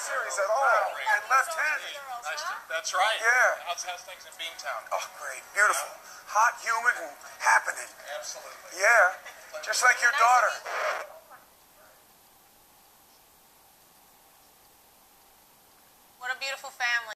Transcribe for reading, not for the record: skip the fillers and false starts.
series at all. And left-handed. Nice. That's right. Yeah. How's things in Beantown? Oh, great. Beautiful. Hot, humid, and happening. Absolutely. Yeah. Just like your daughter. What a beautiful family.